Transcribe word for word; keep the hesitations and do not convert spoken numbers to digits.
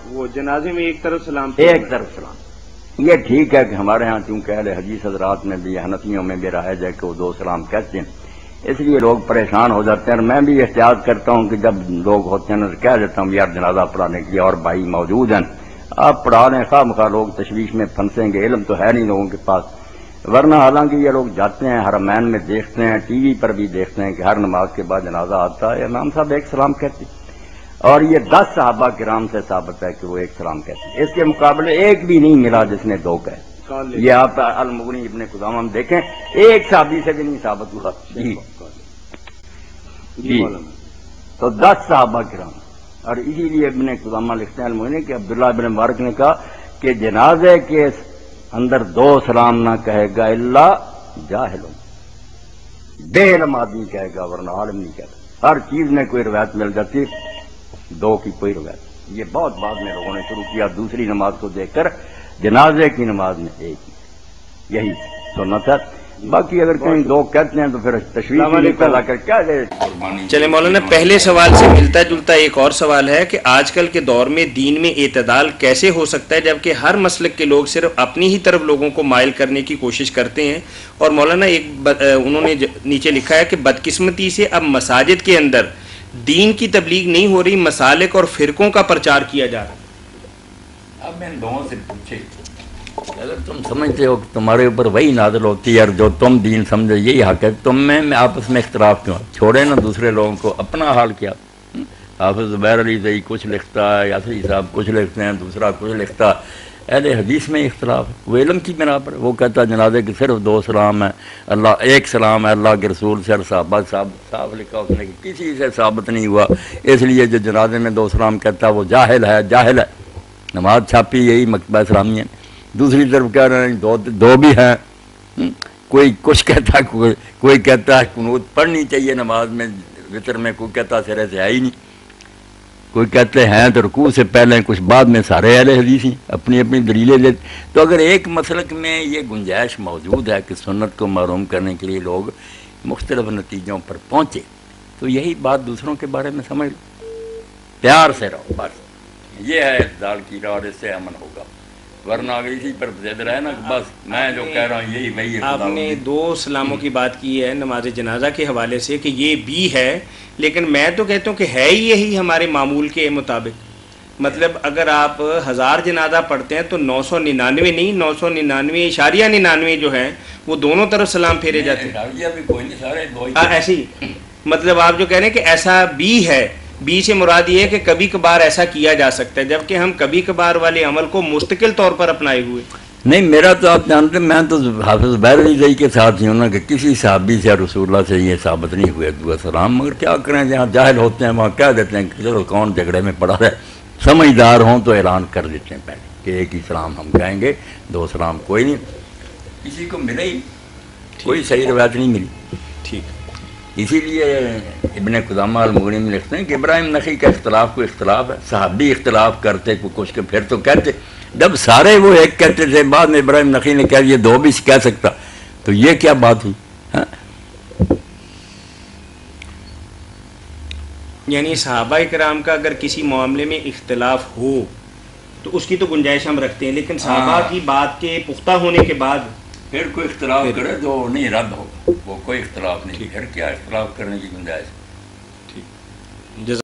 وہ جنازے میں ایک طرف سلام ایک طرف سلام، یہ ٹھیک ہے کہ ہمارے ہاں چونکہ اہل حدیث حضرات میں بھی حنفیوں میں بھی رائج ہے کہ وہ دو سلام کہتے ہیں، اس لیے لوگ پریشان ہو جاتے ہیں، اور میں بھی احتیاط کرتا ہوں کہ جب لوگ ہوتے ہیں کہہ دیتا ہوں یار جنازہ پڑھانے کے لیے اور بھائی موجود ہیں، آپ پڑھا لیں، خواہ مخواہ لوگ تشویش میں پھنسیں گے، علم تو ہے نہیں لوگوں کے پاس، ورنہ حالانکہ یہ لوگ جاتے ہیں حرمین میں دیکھتے ہیں، ٹی وی پر بھی دیکھتے ہیں کہ ہر نماز کے بعد جنازہ آتا ہے، امام صاحب ایک سلام کہتے ہیں، اور یہ دس صحابہ کرام سے ثابت ہے کہ وہ ایک سلام کہتے ہیں، اس کے مقابلے ایک بھی نہیں ملا جس نے دو کہے۔ یہ آپ المغنی ابن قدامہ میں دیکھیں، ایک صحابی سے بھی نہیں ثابت ہوا جی جی تو دس صحابہ کرام، اور اسی لیے ابن قدامہ لکھتے ہیں المغنی کہ عبداللہ ابن مبارک نے کہا کہ جنازے کے اندر دو سلام نہ کہے گا الا جاہل، بے علم آدمی کہے گا ورنہ عالم نہیں کہتا، ہر چیز میں کوئی روایت مل جاتی، دو کی کوئی روایت، یہ بہت بعد میں لوگوں نے شروع کیا دوسری نماز کو دیکھ کر، جنازے کی نماز میں ایک ہی، یہی سنت ہے، باقی اگر کہیں دو کہتے ہیں تو پھر تشویش نہیں پیدا کر کیا دے۔ چلے مولانا، پہلے سوال سے ملتا جلتا ایک اور سوال ہے کہ آج کل کے دور میں دین میں اعتدال کیسے ہو سکتا ہے جبکہ ہر مسلک کے لوگ صرف اپنی ہی طرف لوگوں کو مائل کرنے کی کوشش کرتے ہیں؟ اور مولانا ایک انہوں نے نیچے لکھا ہے کہ بدقسمتی سے اب مساجد کے اندر دین کی تبلیغ نہیں ہو رہی، مسالک اور فرقوں کا پرچار کیا جا رہا۔ اب میں لوگوں سے پوچھے اگر تم سمجھتے ہو کہ تمہارے اوپر وہی نازل ہوتی ہے اور جو تم دین سمجھے یہی حق ہے، تم میں آپس میں اختلاف کیوں؟ چھوڑے نا دوسرے لوگوں کو، اپنا حال کیا؟ حافظ زبیر علی زئی کچھ لکھتا ہے، یاسری صاحب کچھ لکھتے ہیں، دوسرا کچھ لکھتا، اہل حدیث میں اختلاف ہے، وہ علم کی بنا پر وہ کہتا ہے جنازے کے صرف دو سلام ہے، اللہ ایک سلام ہے اللہ کے رسول سے، اور صحابہ صاحب صاحب لکھا اس نے کہ کسی سے ثابت نہیں ہوا، اس لیے جو جنازے میں دو سلام کہتا ہے وہ جاہل ہے، جاہل ہے۔ نماز چھاپی یہی مکتبہ اسلامیہ، دوسری طرف کہہ رہے ہیں دو دو بھی ہیں، کوئی کچھ کہتا ہے، کوئی کوئی کہتا ہے قنوت پڑھنی چاہیے نماز میں وطر میں، کوئی کہتا سرے سے ہے ہی نہیں، کوئی کہتے ہیں تو رکوع سے پہلے کچھ بعد میں، سارے اہل حدیث ہیں اپنی اپنی دلیلیں دیتے۔ تو اگر ایک مسلک میں یہ گنجائش موجود ہے کہ سنت کو معلوم کرنے کے لیے لوگ مختلف نتیجوں پر پہنچے، تو یہی بات دوسروں کے بارے میں سمجھ لو، پیار سے رہو، بس یہ ہے اعتدال کی راہ، اور اس سے امن ہوگا، ورنہ اگر اسی پر زد رہے نا بس میں جو کہہ رہا ہوں یہی وہی ہے۔ آپ نے دو سلاموں کی بات کی ہے نماز جنازہ کے حوالے سے کہ یہ بھی ہے، لیکن میں تو کہتا ہوں کہ ہے ہی یہی ہمارے معمول کے مطابق، مطلب اگر آپ ہزار جنازہ پڑھتے ہیں تو نو سو ننانوے نہیں، نو سو ننانوے اشاریہ ننانوے جو ہیں وہ دونوں طرف سلام پھیرے جاتے ہیں، ایسے ہی مطلب آپ جو کہہ رہے ہیں کہ ایسا بھی ہے، بی سے مراد یہ ہے کہ کبھی کبھار ایسا کیا جا سکتا ہے، جبکہ ہم کبھی کبھار والے عمل کو مستقل طور پر اپنائے ہوئے۔ نہیں، میرا تو آپ جانتے ہیں میں تو حافظ زبیر علی زئی کے ساتھ ہی ہوں نا کہ کسی صحابی سے رسول اللہ سے یہ ثابت نہیں ہوئے دعا سلام، مگر کیا کریں جہاں جاہل ہوتے ہیں وہاں کہہ دیتے ہیں کہ چلو کون جھگڑے میں پڑا رہے، سمجھدار ہوں تو اعلان کر دیتے ہیں پہلے کہ ایک ہی سلام ہم کہیں گے، دو سلام کوئی نہیں، کسی کو ملے ہی کوئی صحیح روایت نہیں ملی، ٹھیک۔ اسی لیے ابن قدامہ المغنی میں لکھتے ہیں کہ ابراہیم نخعی کا اختلاف کو اختلاف ہے، صحابی اختلاف کرتے کو کچھ کے پھر تو کہتے، جب سارے وہ ایک کہتے تھے بعد میں ابراہیم نخعی نے کہہ یہ دو بھی کہہ سکتا، تو یہ کیا بات ہوئی؟ یعنی صحابہ کرام کا اگر کسی معاملے میں اختلاف ہو تو اس کی تو گنجائش ہم رکھتے ہیں، لیکن صحابہ کی بات کے پختہ ہونے کے بعد پھر کوئی اختلاف کرے تو نہیں رد ہوگا، وہ کوئی اختلاف نہیں، پھر کیا اختلاف کرنے کی گنجائش؟